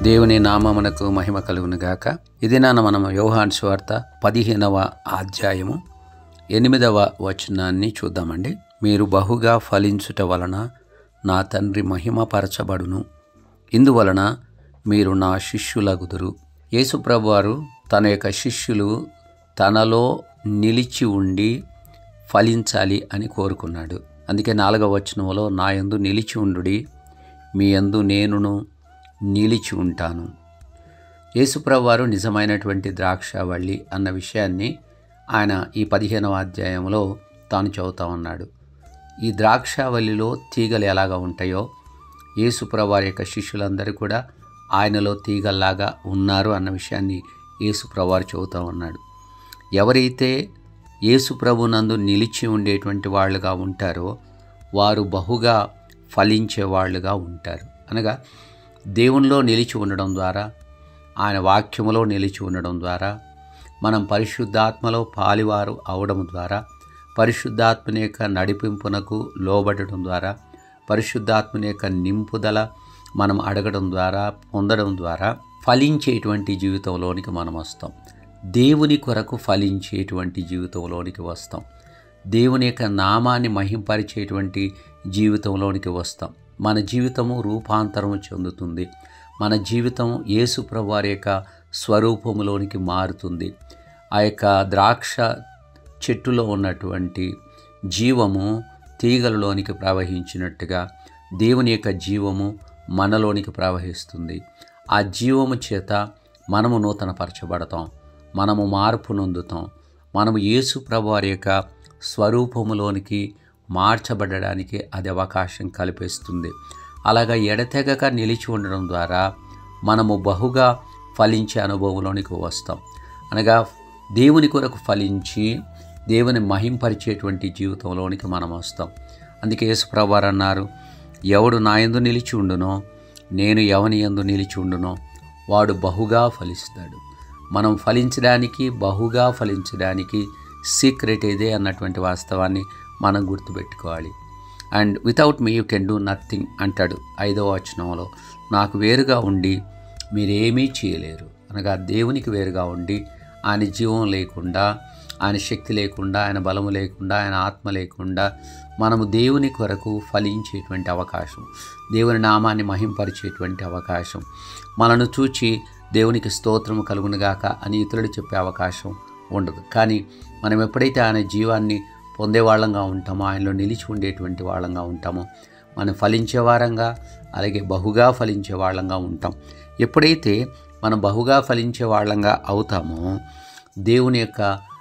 దేవుని నామమునకు మహిమ కలుగును గాక. ఇది మనం యోహాను సువార్త 15వ అధ్యాయము 8వ వచనాన్ని చూద్దామండి. మీరు బహుగా ఫలించుట వలన నా తండ్రి మహిమపరచబడును, ఇందువలన మీరు నా శిష్యులగుదురు. యేసుప్రభు వారు తన యొక్క శిష్యులు తనలో నిలిచి ఉండి ఫలించాలి అని కోరుకున్నాడు. అందుకే 4వ వచనంలో నా యందు నిలిచి ఉండుడి, మీ యందు నేనును నిలిచి ఉంటాను. యేసుప్రభు వారు నిజమైనటువంటి ద్రాక్షావళి అన్న విషయాన్ని ఆయన ఈ 15వ అధ్యాయంలో తాను చెబుతా ఉన్నాడు. ఈ ద్రాక్షావళిలో తీగలు ఎలాగా ఉంటాయో యేసుప్రభు వారి యొక్క శిష్యులందరూ కూడా ఆయనలో తీగల్లాగా ఉన్నారు అన్న విషయాన్ని యేసుప్రభు వారు చెబుతూ ఉన్నాడు. ఎవరైతే యేసుప్రభు నందు నిలిచి ఉండేటువంటి వాళ్ళుగా ఉంటారో వారు బహుగా ఫలించే వాళ్ళుగా ఉంటారు. అనగా దేవునిలో నిలిచి ఉండడం ద్వారా, ఆయన వాక్యములో నిలిచి ఉండడం ద్వారా, మనం పరిశుద్ధాత్మలో పాలివారు అవడం ద్వారా, పరిశుద్ధాత్మని యొక్క నడిపింపునకు లోబడడం ద్వారా, పరిశుద్ధాత్మని యొక్క నింపుదల మనం అడగడం ద్వారా, పొందడం ద్వారా ఫలించేటువంటి జీవితంలోనికి మనం వస్తాం. దేవుని కొరకు ఫలించేటువంటి జీవితంలోనికి వస్తాం. దేవుని యొక్క నామాన్ని మహింపరిచేటువంటి జీవితంలోనికి వస్తాం. మన జీవితము రూపాంతరం చెందుతుంది. మన జీవితం యేసుప్రభు వారి యొక్క స్వరూపములోనికి మారుతుంది. ఆ యొక్క ద్రాక్ష చెట్టులో ఉన్నటువంటి జీవము తీగలలోనికి ప్రవహించినట్టుగా దేవుని యొక్క జీవము మనలోనికి ప్రవహిస్తుంది. ఆ జీవము చేత మనము నూతనపరచబడతాం, మనము మార్పు నొందుతాం, మనము యేసుప్రభు వారి యొక్క స్వరూపములోనికి మార్చబడడానికి అది అవకాశం కల్పిస్తుంది. అలాగా ఎడతెగక నిలిచి ఉండడం ద్వారా మనము బహుగా ఫలించే అనుభవంలోనికి వస్తాం. అనగా దేవుని కొరకు ఫలించి దేవుని మహింపరిచేటువంటి జీవితంలోనికి మనం వస్తాం. అందుకే యేసుప్రభు వారు అన్నారు, ఎవడు నా యందు నిలిచి ఉండునో, నేను ఎవని యందు నిలిచి ఉండునో వాడు బహుగా ఫలిస్తాడు. మనం ఫలించడానికి, బహుగా ఫలించడానికి సీక్రెట్ ఇదే అన్నటువంటి వాస్తవాన్ని మనం గుర్తుపెట్టుకోవాలి. And without me you can do nothing అంటాడు 5వ వచనంలో. నాకు వేరుగా ఉండి మీరేమీ చేయలేరు. అనగా దేవునికి వేరుగా ఉండి ఆయన జీవం లేకుండా, ఆయన శక్తి లేకుండా, ఆయన బలము లేకుండా, ఆయన ఆత్మ లేకుండా మనము దేవుని కొరకు ఫలించేటువంటి అవకాశం, దేవుని నామాన్ని మహింపరిచేటువంటి అవకాశం, మనను చూచి దేవునికి స్తోత్రము కలుగునుగాక అని ఇతరులు చెప్పే అవకాశం ఉండదు. కానీ మనం ఎప్పుడైతే ఆయన జీవాన్ని పొందేవాళ్ళంగా ఉంటామో, ఆయనలో నిలిచి ఉండేటువంటి వాళ్ళంగా ఉంటామో, మనం ఫలించే వారంగా, అలాగే బహుగా ఫలించే వాళ్ళంగా ఉంటాం. ఎప్పుడైతే మనం బహుగా ఫలించే వాళ్ళంగా అవుతామో దేవుని యొక్క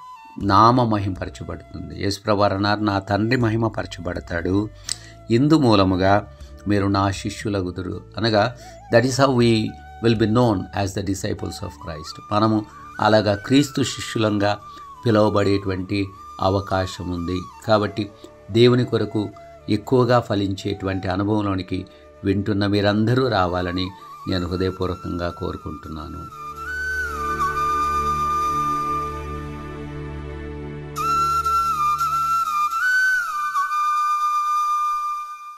నామ మహిమపరచబడుతుంది. యేసుప్రభు వారు అన్నారు, నా తండ్రి మహిమపరచబడతాడు, ఇందు మూలముగా మీరు నా శిష్యులగుదురు. అనగా that is how we will be known as the disciples of Christ. మనము అలాగా క్రీస్తు శిష్యులంగా పిలువబడేటువంటి అవకాశం ఉంది. కాబట్టి దేవుని కొరకు ఎక్కువగా ఫలించేటువంటి అనుభవంలోనికి వింటున్న మీరందరూ రావాలని నేను హృదయపూర్వకంగా కోరుకుంటున్నాను.